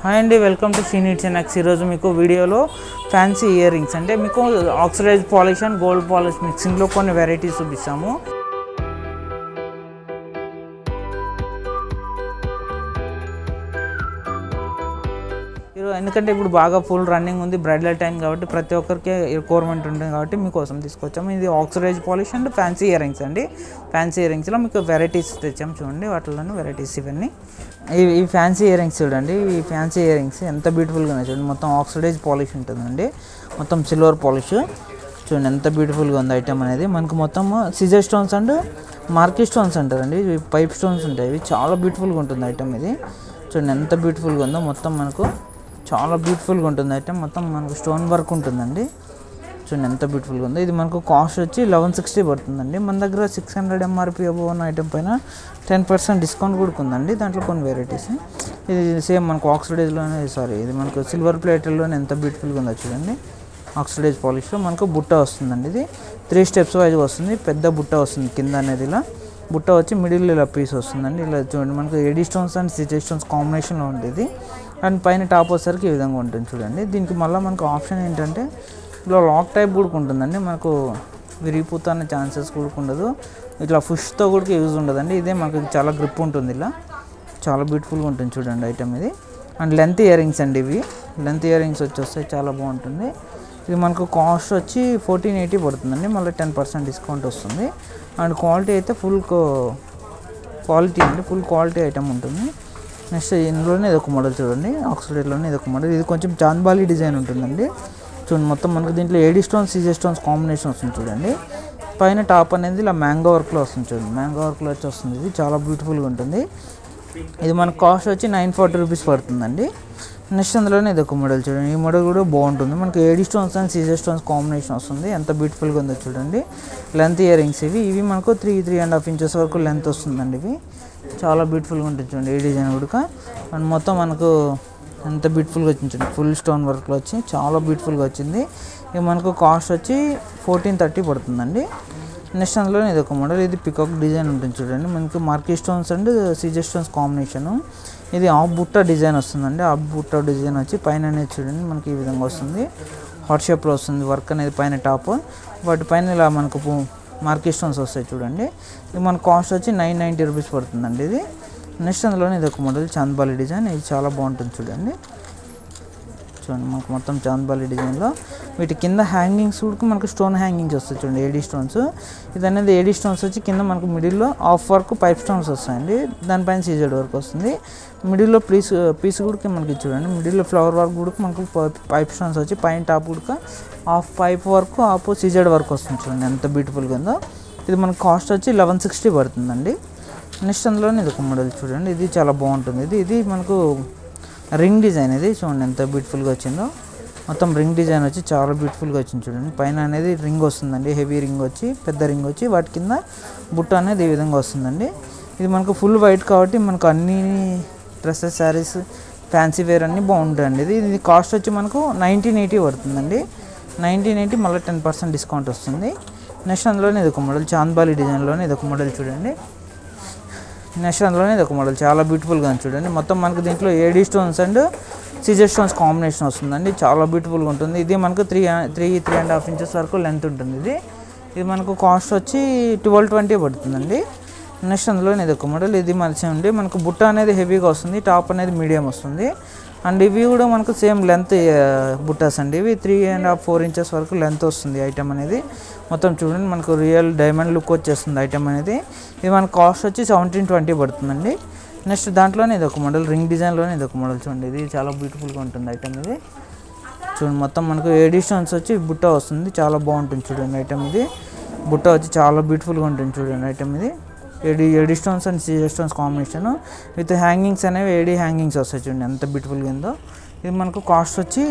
Hi అండి, welcome to సీనిట్స్ and next. ఈరోజు మీకు వీడియోలో ఫ్యాన్సీ ఇయర్ రింగ్స్ అంటే మీకు oxidise polish and gold polish మిక్సింగ్లో కొన్ని వెరైటీస్ చూపిస్తాము. ఎందుకంటే ఇప్పుడు బాగా ఫుల్ రన్నింగ్ ఉంది, బ్రైడల్ టైం కాబట్టి ప్రతి ఒక్కరికి రిక్వైర్మెంట్ ఉంటుంది కాబట్టి మీకోసం తీసుకొచ్చాము. ఇది oxidise polish and fancy earrings అండి. ఫ్యాన్సీ ఇయర్ రింగ్స్లో మీకు వెరైటీస్ తెచ్చాము, చూడండి. వాటిలోనే వెరైటీస్ ఇవన్నీ. ఈ ఫ్యాన్సీ ఇయర్ రింగ్స్ చూడండి. ఈ ఫ్యాన్సీ ఇయర్ రింగ్స్ ఎంత బ్యూటిఫుల్గా ఉన్నాయి చూడండి. మొత్తం ఆక్సిడైజ్ పాలిష్ ఉంటుందండి, మొత్తం సిల్వర్ పాలిష్. చూడండి ఎంత బ్యూటిఫుల్గా ఉంది ఐటమ్ అనేది. మనకు మొత్తం scissor stones and marquee stones అంటారండి. పైప్ స్టోన్స్ ఉంటాయి, ఇవి చాలా బ్యూటిఫుల్గా ఉంటుంది ఐటమ్ ఇది. చూడండి ఎంత బ్యూటిఫుల్గా ఉందో. మొత్తం మనకు చాలా బ్యూటిఫుల్గా ఉంటుంది ఐటమ్. మొత్తం మనకు స్టోన్ వర్క్ ఉంటుందండి. చూడండి ఎంత బ్యూటిఫుల్గా ఉందో. ఇది మనకు కాస్ట్ వచ్చి 1160 పడుతుందండి. మన దగ్గర 600 MRP అబోవ్ ఉన్న ఐటమ్ పైన 10% డిస్కౌంట్ కూడా ఉందండి. దాంట్లో కొన్ని వెరైటీస్. ఇది సేమ్ మనకు ఆక్సిడైజ్లోనే, ఇది మనకు సిల్వర్ ప్లేట్లోనే ఎంత బ్యూటిఫుల్గా ఉందో చూడండి. ఆక్సిడైజ్ పాలిష్లో మనకు బుట్ట వస్తుందండి. ఇది 3 స్టెప్స్ వైజ్గా వస్తుంది. పెద్ద బుట్ట వస్తుంది కింద అనేది. ఇలా బుట్ట వచ్చి మిడిల్ ఇలా పీస్ వస్తుందండి. ఇలా చూడండి మనకు AD stones and scissor stones కాంబినేషన్లో ఉంటుంది. అండ్ పైన టాప్ వచ్చేసరికి ఈ విధంగా ఉంటుంది చూడండి. దీనికి మళ్ళీ మనకు ఆప్షన్ ఏంటంటే ఇలా లాక్ టైప్ కూడా ఉంటుందండి. మనకు విరిగిపోతున్న ఛాన్సెస్ కూడా ఉండదు. ఇట్లా ఫుష్తో కూడా యూజ్ ఉండదండి. ఇదే మనకు చాలా గ్రిప్ ఉంటుంది. ఇలా చాలా బ్యూటిఫుల్గా ఉంటుంది చూడండి ఐటమ్ ఇది. అండ్ లెంత్ ఇయర్ రింగ్స్ అండి ఇవి. లెంత్ ఇయర్ రింగ్స్ వచ్చి చాలా బాగుంటుంది. ఇది మనకు కాస్ట్ వచ్చి 1480 పడుతుందండి. మళ్ళీ 10% డిస్కౌంట్ వస్తుంది. అండ్ క్వాలిటీ అయితే ఫుల్ క్వాలిటీ అండి, ఫుల్ క్వాలిటీ ఐటమ్ ఉంటుంది. నెక్స్ట్ ఇందులోనే ఇదొక మోడల్ చూడండి. ఆక్సిడైజ్లోనే ఇదొక మోడల్. ఇది కొంచెం చాంద్బాలి డిజైన్ ఉంటుందండి. చూడండి మొత్తం మనకు దీంట్లో AD stones scissor stones combination వస్తుంది చూడండి. పైన టాప్ అనేది ఇలా మ్యాంగో వర్క్లో వస్తుంది చూడండి. మ్యాంగో వర్క్లో వచ్చి వస్తుంది. ఇది చాలా బ్యూటిఫుల్గా ఉంటుంది. ఇది మనకు కాస్ట్ వచ్చి 940 రూపీస్ పడుతుందండి. నెక్స్ట్ అందులోనే ఇదొక మోడల్ చూడండి. ఈ మోడల్ కూడా బాగుంటుంది. మనకు AD stones and scissor stones combination వస్తుంది. ఎంత బ్యూటిఫుల్గా ఉందో చూడండి. లెంత్ ఇయర్ రింగ్స్ ఇవి మనకు 3.5 ఇంచెస్ వరకు లెంత్ వస్తుందండి. ఇవి చాలా బ్యూటిఫుల్గా ఉంటుంది చూడండి. ఈ డిజైన్ కూడా. అండ్ మొత్తం మనకు ఎంత బ్యూటిఫుల్గా వచ్చింది చూడండి. ఫుల్ స్టోన్ వర్క్లో వచ్చి చాలా బ్యూటిఫుల్గా వచ్చింది. ఇది మనకు కాస్ట్ వచ్చి 1430 పడుతుందండి. నెక్స్ట్ అందులో ఇది ఒక మోడల్. ఇది పికాక్ డిజైన్ ఉంటుంది చూడండి. మనకి marquee stones and scissor stones combination. ఇది హాఫ్ బుట్ట డిజైన్ వస్తుందండి. హాఫ్ బుట్ట డిజైన్ వచ్చి పైన అనేది చూడండి మనకి ఈ విధంగా వస్తుంది. హాట్ షేప్లో వస్తుంది వర్క్ అనేది పైన టాప్. వాటి పైన ఇలా మనకు మార్కీ స్టోన్స్ వస్తాయి చూడండి. ఇది మన కాస్ట్ వచ్చి 990 రూపీస్ పడుతుందండి ఇది. నెక్స్ట్ అందులోనే ఇది ఒక మోడల్ చాంద్బాలి డిజైన్. ఇది చాలా బాగుంటుంది చూడండి. చూడండి మనకు మొత్తం చాంద్బాలి డిజైన్లో వీటి కింద హ్యాంగింగ్స్ కూడా మనకు స్టోన్ హ్యాంగింగ్స్ వస్తాయి చూడండి. AD stones. ఇది అనేది ఏడీ స్టోన్స్ వచ్చి కింద మనకు మిడిల్లో హాఫ్ వర్క్ పైప్ స్టోన్స్ వస్తాయండి. దానిపైన సీజెడ్ వర్క్ వస్తుంది. మిడిల్లో పీస్ కూడా మనకి చూడండి. మిడిల్లో ఫ్లవర్ వర్క్ కూడా మనకు పైప్ స్టోన్స్ వచ్చి పైన టాప్ కూడా half pipe work half CZ work వస్తుంది చూడండి. ఎంత బ్యూటిఫుల్గా ఉందో. ఇది మనకు కాస్ట్ వచ్చి 1160 పడుతుందండి. నెక్స్ట్ అందులోనే ఇది ఒక మోడల్ చూడండి. ఇది చాలా బాగుంటుంది. ఇది మనకు రింగ్ డిజైన్. ఇది చూడండి ఎంత బ్యూటిఫుల్గా వచ్చిందో. మొత్తం రింగ్ డిజైన్ వచ్చి చాలా బ్యూటిఫుల్గా వచ్చింది చూడండి. పైన అనేది రింగ్ వస్తుందండి, హెవీ రింగ్ వచ్చి పెద్ద రింగ్ వచ్చి వాటి కింద బుట్ట అనేది ఈ విధంగా వస్తుందండి. ఇది మనకు ఫుల్ వైట్ కాబట్టి మనకు అన్ని డ్రెస్సెస్, శారీస్, ఫ్యాన్సీ వేర్ అన్నీ బాగుంటాయండి. ఇది కాస్ట్ వచ్చి మనకు 1980 పడుతుందండి. 1980 మళ్ళీ 10% డిస్కౌంట్ వస్తుంది. నెక్స్ట్ అందులోనే ఇది ఒక మోడల్. చాంద్బాలి డిజైన్లోనే ఇది ఒక మోడల్ చూడండి. నెక్స్ట్ అందులోనే ఇది ఒక మోడల్ చాలా బ్యూటిఫుల్గా చూడండి. మొత్తం మనకు దీంట్లో AD stones and scissor stones combination వస్తుందండి. చాలా బ్యూటిఫుల్గా ఉంటుంది. ఇది మనకు 3.5 ఇంచెస్ వరకు లెంత్ ఉంటుంది. ఇది మనకు కాస్ట్ వచ్చి 1220 పడుతుందండి. నెక్స్ట్ అందులోనే ఇది ఒక మోడల్. ఇది మంచిగా ఉండి మనకు బుట్ట అనేది హెవీగా వస్తుంది, టాప్ అనేది మీడియం వస్తుంది. అండ్ ఇవి కూడా మనకు సేమ్ లెంత్ బుట్టాస్ అండి. ఇవి 3.5-4 ఇంచెస్ వరకు లెంత్ వస్తుంది ఐటమ్ అనేది. మొత్తం చూడండి మనకు రియల్ డైమండ్ లుక్ వచ్చేస్తుంది ఐటమ్ అనేది. ఇది మన కాస్ట్ వచ్చి 1720 పడుతుందండి. నెక్స్ట్ దాంట్లోనే ఇది ఒక మోడల్. రింగ్ డిజైన్లోనే ఇది ఒక మోడల్ చూడండి. ఇది చాలా బ్యూటిఫుల్గా ఉంటుంది ఐటమ్ ఇది. చూడండి మొత్తం మనకు ఏడీ స్టోన్స్ వచ్చి బుట్ట వస్తుంది. చాలా బాగుంటుంది చూడండి ఐటమ్ ఇది. బుట్ట వచ్చి చాలా బ్యూటిఫుల్గా ఉంటుంది చూడండి ఐటమ్ ఇది. AD stones and scissor stones combination with hangings అనేవి ఏడీ హ్యాంగింగ్స్ వస్తాయి చూడండి ఎంత బ్యూటిఫుల్గా ఉందో. ఇది మనకు కాస్ట్ వచ్చి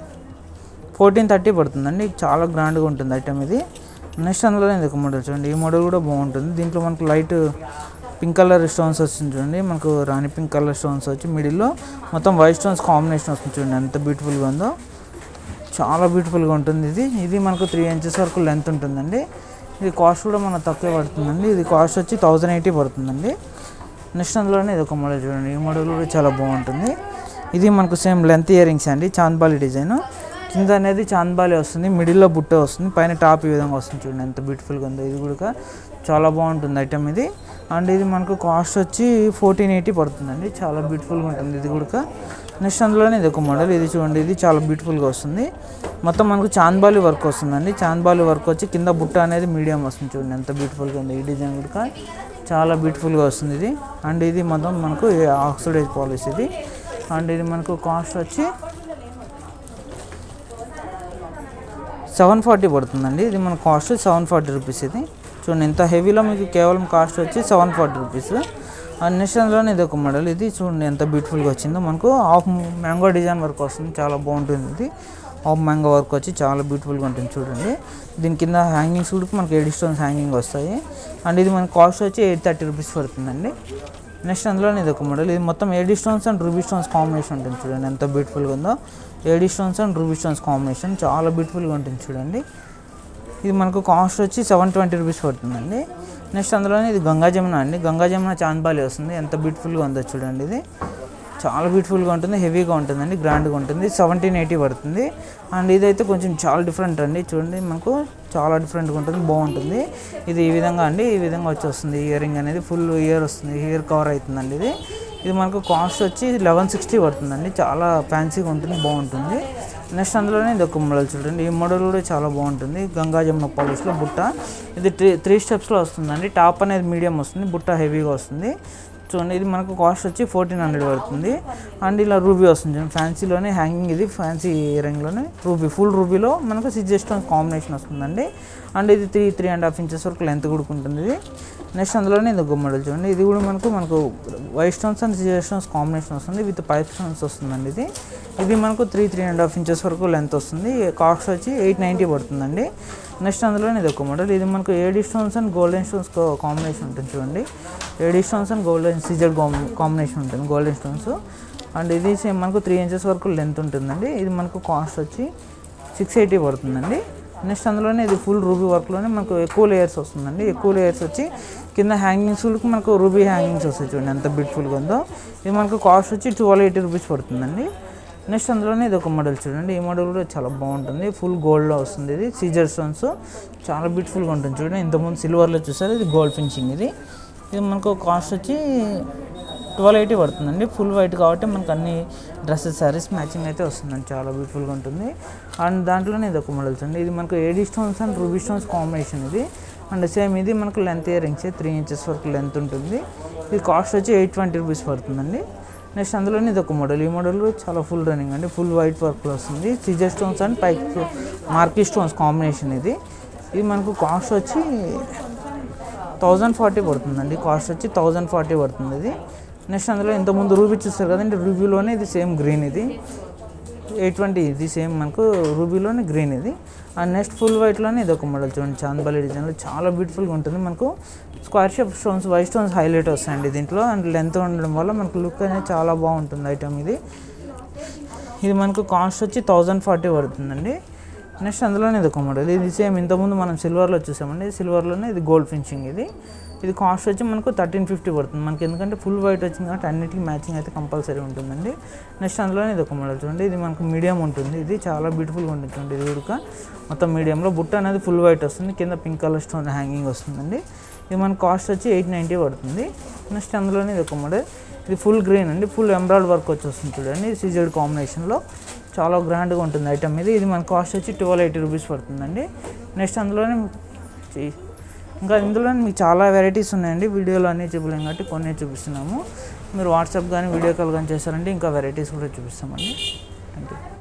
1430 పడుతుందండి. చాలా గ్రాండ్గా ఉంటుంది ఐటమ్ ఇది. నెక్స్ట్ అందులో ఇది ఒక మోడల్ చూడండి. ఈ మోడల్ కూడా బాగుంటుంది. దీంట్లో మనకు లైట్ పింక్ కలర్ స్టోన్స్ వస్తుంది చూడండి. మనకు రాణి పింక్ కలర్ స్టోన్స్ వచ్చి మిడిల్లో మొత్తం వైట్ స్టోన్స్ కాంబినేషన్ వస్తుంది చూడండి ఎంత బ్యూటిఫుల్గా ఉందో. చాలా బ్యూటిఫుల్గా ఉంటుంది ఇది మనకు 3 ఇంచెస్ వరకు లెంత్ ఉంటుందండి. ఇది కాస్ట్ కూడా మనకు తక్కువ పడుతుందండి. ఇది కాస్ట్ వచ్చి 1080 పడుతుందండి. నెక్స్ట్ అందులోనే ఇది ఒక మోడల్ చూడండి. ఈ మోడల్ కూడా చాలా బాగుంటుంది. ఇది మనకు సేమ్ లెంత్ ఇయర్ రింగ్స్ అండి, చాంద్బాలి డిజైన్. కింద అనేది చాంద్బాలి వస్తుంది, మిడిల్లో బుట్ట వస్తుంది, పైన టాప్ ఈ విధంగా వస్తుంది. చూడండి ఎంత బ్యూటిఫుల్గా ఉందో. ఇది కూడా చాలా బాగుంటుంది ఐటమ్ ఇది. అండ్ ఇది మనకు కాస్ట్ వచ్చి 1480 పడుతుందండి. చాలా బ్యూటిఫుల్గా ఉంటుంది ఇది కూడా. నెక్స్ట్ అందులోనే ఇది ఒక మోడల్. ఇది చూడండి, ఇది చాలా బ్యూటిఫుల్గా వస్తుంది. మొత్తం మనకు చాంద్బాలి వర్క్ వస్తుందండి. చాంద్బాలి వర్క్ వచ్చి కింద బుట్ట అనేది మీడియం వస్తుంది. చూడండి ఎంత బ్యూటిఫుల్గా ఉంది. ఈ డిజైన్ కూడా చాలా బ్యూటిఫుల్గా వస్తుంది ఇది. అండ్ ఇది మొత్తం మనకు ఆక్సిడైజ్ పాలిష్ ఇది. అండ్ ఇది మనకు కాస్ట్ వచ్చి 740 పడుతుందండి. ఇది మన కాస్ట్ 740 రూపీస్ ఇది. చూడండి ఎంత హెవీలో మీకు కేవలం కాస్ట్ వచ్చి 740 రూపీస్. అండ్ నెక్స్ట్ అందులోనే ఇది ఒక మోడల్. ఇది చూడండి ఎంత బ్యూటిఫుల్గా వచ్చిందో. మనకు హాఫ్ మ్యాంగో డిజైన్ వర్క్ వస్తుంది, చాలా బాగుంటుంది ఇది. హాఫ్ మ్యాంగో వర్క్ వచ్చి చాలా బ్యూటిఫుల్గా ఉంటుంది చూడండి. దీని కింద హ్యాంగింగ్స్ కూడా మనకి 8 స్టోన్స్ హ్యాంగింగ్ వస్తాయి. అండ్ ఇది మన కాస్ట్ వచ్చి 830 రూపీస్ పడుతుందండి. నెక్స్ట్ అందులోనే ఇది ఒక మోడల్. ఇది మొత్తం 8 stones and ruby stones combination ఉంటుంది చూడండి ఎంత బ్యూటిఫుల్గా ఉందో. 8 stones and ruby stones combination చాలా బ్యూటిఫుల్గా ఉంటుంది చూడండి. ఇది మనకు కాస్ట్ వచ్చి 720 రూపీస్ పడుతుందండి. నెక్స్ట్ అందులోనే ఇది గంగా జమున అండి. గంగా జమున చాంద్బాలి వస్తుంది. ఎంత బ్యూటిఫుల్గా ఉందో చూడండి. ఇది చాలా బ్యూటిఫుల్గా ఉంటుంది, హెవీగా ఉంటుందండి, గ్రాండ్గా ఉంటుంది. 1780 పడుతుంది. అండ్ ఇదైతే కొంచెం చాలా డిఫరెంట్ అండి. చూడండి మనకు చాలా డిఫరెంట్గా ఉంటుంది, బాగుంటుంది. ఇది ఈ విధంగా అండి, ఈ విధంగా వచ్చి వస్తుంది. ఇయర్ రింగ్ అనేది ఫుల్ ఇయర్ వస్తుంది, ఇయర్ కవర్ అవుతుందండి. ఇది మనకు కాస్ట్ వచ్చి 1160 పడుతుందండి. చాలా ఫ్యాన్సీగా ఉంటుంది, బాగుంటుంది. నెక్స్ట్ అందులోనే ఇది ఒక మోడల్ చూడండి. ఈ మోడల్ కూడా చాలా బాగుంటుంది. గంగా జమున పాలిష్లో బుట్ట. ఇది 3 స్టెప్స్లో వస్తుందండి. టాప్ అనేది మీడియం వస్తుంది, బుట్ట హెవీగా వస్తుంది. చూడండి ఇది మనకు కాస్ట్ వచ్చి 1400 పడుతుంది. అండ్ ఇలా రూబీ వస్తుంది చూడండి, ఫ్యాన్సీలోనే హ్యాంగింగ్. ఇది ఫ్యాన్సీ రింగ్లోనే రూబీ, ఫుల్ రూబీలో మనకు 6 స్టోన్స్ కాంబినేషన్ వస్తుందండి. అండ్ ఇది 3.5 ఇంచెస్ వరకు లెంత్ కూడా ఉంటుంది ఇది. నెక్స్ట్ అందులోనే ఇది ఒక మోడల్ చూడండి. ఇది కూడా మనకు white stones and 6 stones combination వస్తుంది, విత్ పైప్ స్టోన్స్ వస్తుందండి. ఇది మనకు 3.5 ఇంచెస్ వరకు లెంత్ వస్తుంది. కాస్ట్ వచ్చి 890 పడుతుందండి. నెక్స్ట్ అందులోనే ఇది ఒక మోడల్. ఇది మనకు 8 stones and golden stones combination ఉంటుంది చూడండి. 8 stones and golden CZ combination ఉంటుంది, గోల్డెన్ స్టోన్స్. అండ్ ఇది సేమ్ మనకు 3 ఇంచెస్ వరకు లెంత్ ఉంటుందండి. ఇది మనకు కాస్ట్ వచ్చి 680 పడుతుందండి. నెక్స్ట్ అందులోనే ఇది ఫుల్ రూబీ వర్క్లోనే మనకు ఎక్కువ లేయర్స్ వస్తుందండి. ఎక్కువ లేయర్స్ వచ్చి కింద హ్యాంగింగ్స్కి మనకు రూబీ హ్యాంగింగ్స్ వస్తాయి చూడండి ఎంత బ్యూటిఫుల్గా ఉందో. ఇది మనకు కాస్ట్ వచ్చి 1280 రూపీస్ పడుతుందండి. నెక్స్ట్ అందులోనే ఇది ఒక మోడల్ చూడండి. ఈ మోడల్ కూడా చాలా బాగుంటుంది, ఫుల్ గోల్డ్లో వస్తుంది. ఇది సీజర్ స్టోన్స్ చాలా బ్యూటిఫుల్గా ఉంటుంది చూడండి. ఇంతకుముందు సిల్వర్లో చూసారు, ఇది గోల్డ్ ఫినిషింగ్. ఇది మనకు కాస్ట్ వచ్చి 1280 పడుతుందండి. ఫుల్ వైట్ కాబట్టి మనకు అన్ని డ్రెస్సెస్ శారీస్ మ్యాచింగ్ అయితే వస్తుందండి, చాలా బ్యూటిఫుల్గా ఉంటుంది. అండ్ దాంట్లోనే ఇది ఒక మోడల్స్ అండి. ఇది మనకు 8 stones and ruby stones combination ఇది. అండ్ సేమ్ ఇది మనకు లెంత్ ఇయర్ రింగ్స్ 3 ఇంచెస్ వరకు లెంత్ ఉంటుంది. ఇది కాస్ట్ వచ్చి 820 రూపీస్ పడుతుందండి. నెక్స్ట్ అందులోనే ఇది ఒక మోడల్. ఈ మోడల్ చాలా ఫుల్ రన్నింగ్ అండి, ఫుల్ వైట్ వర్క్లో వస్తుంది. Scissor stones and pipe marquee stones combination ఇది మనకు కాస్ట్ వచ్చి 1040 పడుతుందండి. కాస్ట్ వచ్చి 1040 పడుతుంది ఇది. నెక్స్ట్ అందులో ఇంతకుముందు రూబీ చూస్తారు కదండి, రూబీలోనే ఇది సేమ్ గ్రీన్. ఇది 820, ఇది సేమ్ మనకు రూబీలోనే గ్రీన్ ఇది. అండ్ నెక్స్ట్ ఫుల్ వైట్లోనే ఇది ఒక మోడల్ చూడండి, చాంద్బాలి డిజైన్లో చాలా బ్యూటిఫుల్గా ఉంటుంది. మనకు square shape stones, white stones highlight వస్తాయండి దీంట్లో. అండ్ లెంత్ ఉండడం వల్ల మనకు లుక్ అనేది చాలా బాగుంటుంది ఐటమ్ ఇది. మనకు కాస్ట్ వచ్చి 1040 పడుతుందండి. నెక్స్ట్ అందులోనే ఇది ఒక మోడల్. ఇది సేమ్ ఇంతకుముందు మనం సిల్వర్లో చూసామండి, సిల్వర్లోనే ఇది గోల్డ్ ఫినిషింగ్. ఇది కాస్ట్ వచ్చి మనకు 1350 పడుతుంది మనకి, ఎందుకంటే ఫుల్ వైట్ వచ్చింది కాబట్టి అన్నిటికీ మ్యాచింగ్ అయితే కంపల్సరీ ఉంటుందండి. నెక్స్ట్ అందులోనే ఇది ఒక మోడల్ చూడండి. ఇది మనకు మీడియం ఉంటుంది, ఇది చాలా బ్యూటిఫుల్గా ఉంటుంది చూడండి. ఇది కూడా మొత్తం మీడియంలో బుట్ట అనేది ఫుల్ వైట్ వస్తుంది, కింద పింక్ కలర్ స్టోన్ హ్యాంగింగ్ వస్తుందండి. ఇది మన కాస్ట్ వచ్చి 890 పడుతుంది. నెక్స్ట్ అందులోనే ఇది ఒక మోడల్. ఇది ఫుల్ గ్రీన్ అండి, ఫుల్ ఎంబ్రాయిడ్ వర్క్ వచ్చి వస్తుంది చూడండి, సీజెడ్ కాంబినేషన్లో చాలా గ్రాండ్గా ఉంటుంది ఐటమ్ ఇది మన కాస్ట్ వచ్చి 1280 రూపీస్ పడుతుందండి. నెక్స్ట్ అందులోనే ఇంకా ఇందులో మీకు చాలా వెరైటీస్ ఉన్నాయండి. వీడియోలో అన్నీ చూపలేం కాబట్టి కొన్ని చూపిస్తున్నాము. మీరు వాట్సాప్ కానీ వీడియో కాల్ కానీ చేస్తారంటే ఇంకా వెరైటీస్ కూడా చూపిస్తామండి. Thank you.